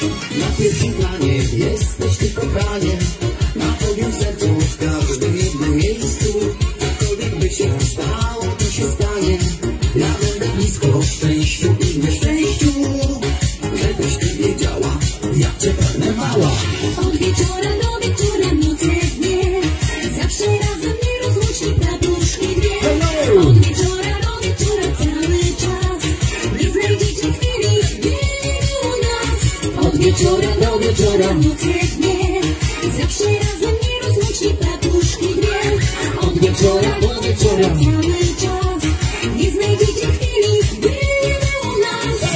Na pierwszym planie jesteś ty, kochanie, na twoim sercu, w każdym jednym miejscu. Cokolwiek by się stało, to się stanie. Ja będę blisko w szczęściu i w nieszczęściu. Żebyś ty wiedziała, jak cię pragnę, mała. Od wieczora do wieczora, noce dnie, zawsze razem nierozłącznie plapuszki dwie. Od wieczora do wieczora, cały czas, nie znajdziecie chwili, gdy u nas. Od wieczora do wieczora, noce dnie, zawsze razem nierozłącznie plapuszki dwie. Od wieczora do wieczora, cały czas, nie znajdziecie chwili, gdy u nas.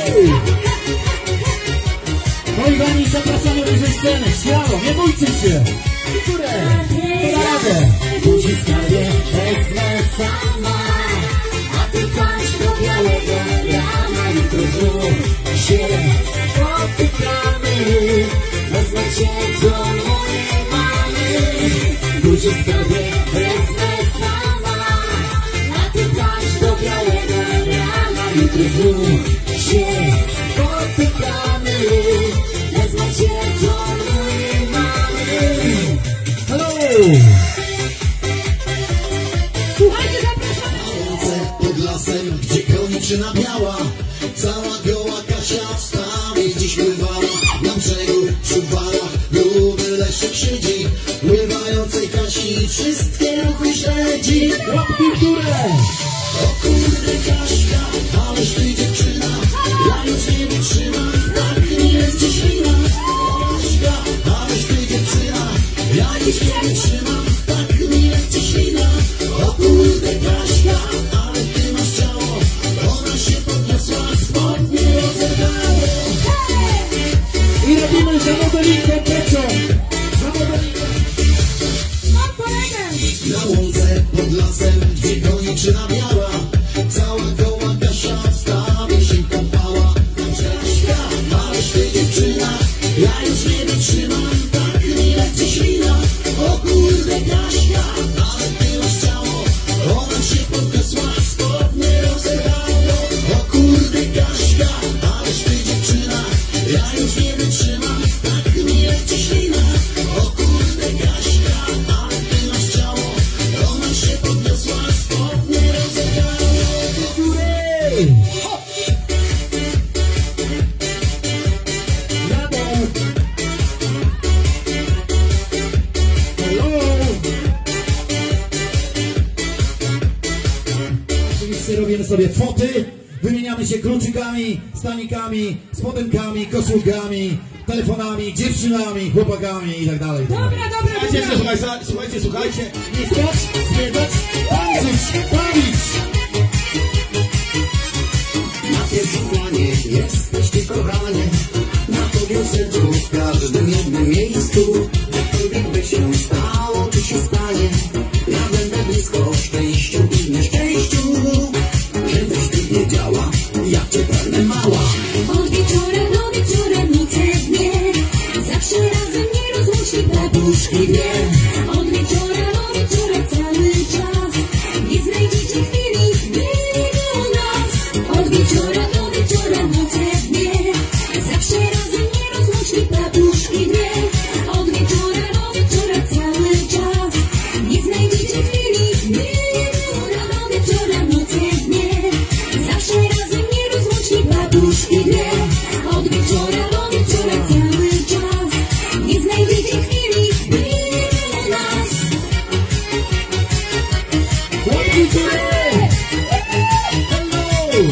Moi kochani, zapraszamy wyżej scenę, śmiało, nie bójcie się! Które? Na radę! Uciskanie wezmę sama, a ty patrz do białego rana. Jutro znów się spotykamy, wezmę cię do mojej mamy. Uciskanie wezmę sama, a ty patrz do białego rana. Jutro znów się spotykamy, wezmę cię do mojej mamy. Hello! Słuchajcie, zapraszamy! Pod lasem, gdzie koniczyna biała, cała goła Kasia w stawie dziś pływała. Na brzegu, przy balach, gruby leszczyk siedzi, pływającej Kasi wszystkie ruchy śledzi. Łapki w górę! O kurde Kaśka, ależ ty dziewczyna, ja już nie wytrzymam, tak mi leci ślina. Kaśka, ależ ty dziewczyna, ja już nie wytrzymam, tak mi leci ślina. O kurde Kaśka, ale ty masz ciało, ona się podniosła, spodnie rozerwało. I robimy za modelinką pecią! Za modelinką! Na łące pod lasem, gdzie koniczyna biała, cała goła Kasia w stawie się kąpała. Kaśka, ależ ty dziewczyna, ja już nie wytrzymam, tak mi leci ślina. O kurde Kaśka, ale ty masz ciało, ona się podniosła, spodnie rozerwało. O kurde Kaśka, ależ ty dziewczyna, ja już nie wytrzymam, tak mi leci ślina. O kurde Kaśka, ale ty masz ciało, ona się podniosła, spodnie rozerwało. Jadą! Hello! Oczywiście robimy sobie foty, wymieniamy się kluczykami, stanikami, spodenkami, koszulkami, telefonami, dziewczynami, chłopakami i tak dalej. Słuchajcie. Nie spać, zwiedzać, tańczyć, bawić! Na pierwszym planie jesteś ty, kochanie, na twoim sercu, w każdym jednym miejscu. Cokolwiek by się stało, czy się stanie, ja będę blisko w szczęściu i w nieszczęściu. Żebyś ty wiedziała, jak cię pragnę, mała. Od wieczora do wieczora, noce dnie, zawsze razem nierozłącznie plapuszki dwie. Od wieczora do wieczora, cały czas, nie znajdziecie chwili, gdy u nas. Od wieczora do wieczora, noce dnie, zawsze razem nierozłącznie plapuszki dwie. Od wieczora do wieczora, cały czas, nie znajdziecie chwili, gdy u nas. Do wieczora, noce dnie, zawsze razem nierozłącznie plapuszki dwie. Od wieczora do wieczora, cały czas, nie znajdziecie chwili, gdy u nas. Łapki w górę! Hello!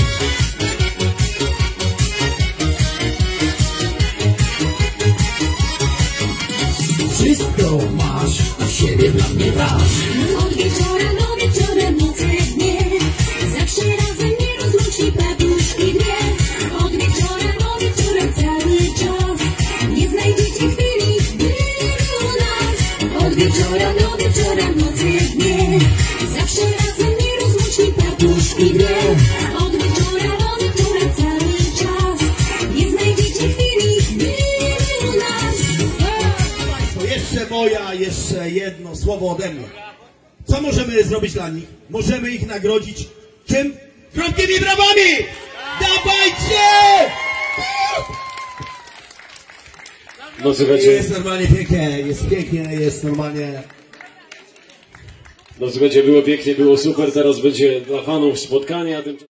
Wszystko masz, a siebie dla mnie dasz. Od wieczora do wieczora, noce dnie, zawsze razem nierozłącznie plapuszki dwie. Od wieczora do wieczora, cały czas, nie znajdziecie chwili, gdy u nas. Od wieczora do wieczora, noce dnie, zawsze razem nierozłącznie plapuszki dwie. Od wieczora do wieczora, cały czas, nie znajdziecie chwili, gdy u nas. Jeszcze jedno słowo ode mnie. Co możemy zrobić dla nich? Możemy ich nagrodzić czym? Krótkimi brawami! Dawajcie! No słuchajcie, Jest normalnie pięknie, jest normalnie. no słuchajcie, było pięknie, było super, teraz będzie dla fanów spotkanie, a tym...